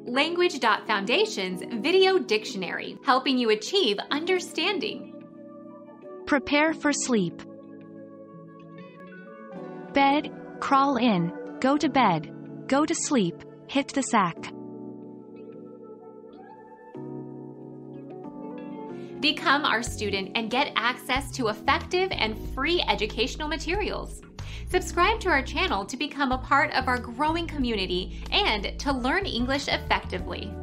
Language.Foundation's Video Dictionary, helping you achieve understanding. Prepare for sleep. Bed, crawl in, go to bed, go to sleep, hit the sack. Become our student and get access to effective and free educational materials. Subscribe to our channel to become a part of our growing community and to learn English effectively.